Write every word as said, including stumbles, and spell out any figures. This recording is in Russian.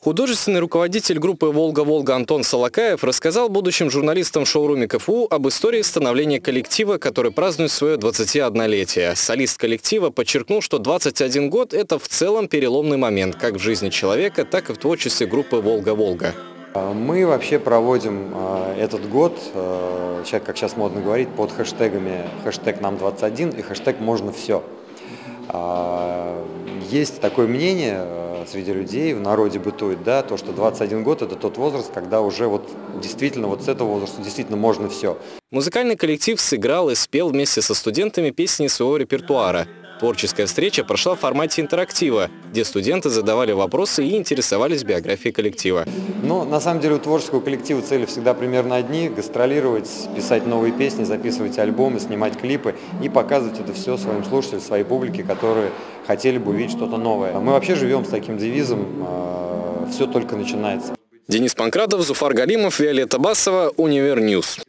Художественный руководитель группы «Волга-Волга» Антон Солокаев рассказал будущим журналистам в шоуруме КФУ об истории становления коллектива, который празднует свое двадцатиоднолетие. Солист коллектива подчеркнул, что двадцать один год – это в целом переломный момент как в жизни человека, так и в творчестве группы «Волга-Волга». Мы вообще проводим этот год, как сейчас модно говорить, под хэштегами хэштег нам двадцать один и хэштег можно все. Есть такое мнение среди людей, в народе бытует, да, то, что двадцать один год – это тот возраст, когда уже вот действительно вот с этого возраста действительно можно все. Музыкальный коллектив сыграл и спел вместе со студентами песни своего репертуара. Творческая встреча прошла в формате интерактива, где студенты задавали вопросы и интересовались биографией коллектива. Ну, на самом деле у творческого коллектива цели всегда примерно одни – гастролировать, писать новые песни, записывать альбомы, снимать клипы и показывать это все своим слушателям, своей публике, которые хотели бы увидеть что-то новое. Мы вообще живем с таким девизом «Все только начинается». Денис Панкратов, Зуфар Галимов, Виолетта Басова, Универньюз.